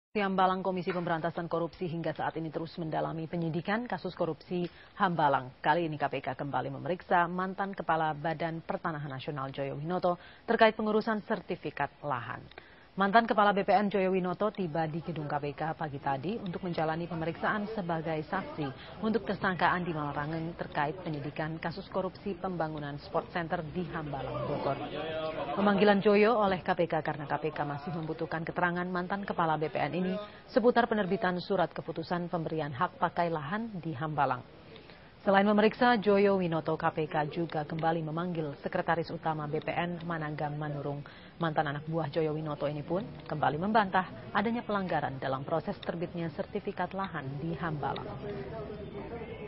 Hambalang Komisi Pemberantasan Korupsi hingga saat ini terus mendalami penyidikan kasus korupsi Hambalang. Kali ini KPK kembali memeriksa mantan Kepala Badan Pertanahan Nasional Joyo Winoto terkait pengurusan sertifikat lahan. Mantan Kepala BPN Joyo Winoto tiba di gedung KPK pagi tadi untuk menjalani pemeriksaan sebagai saksi untuk tersangka Andi Malarangeng terkait penyidikan kasus korupsi pembangunan Sport Center di Hambalang, Bogor. Pemanggilan Joyo oleh KPK karena KPK masih membutuhkan keterangan mantan Kepala BPN ini seputar penerbitan surat keputusan pemberian hak pakai lahan di Hambalang. Selain memeriksa Joyo Winoto, KPK juga kembali memanggil Sekretaris Utama BPN Managam Manurung. Mantan anak buah Joyo Winoto ini pun kembali membantah adanya pelanggaran dalam proses terbitnya sertifikat lahan di Hambalang.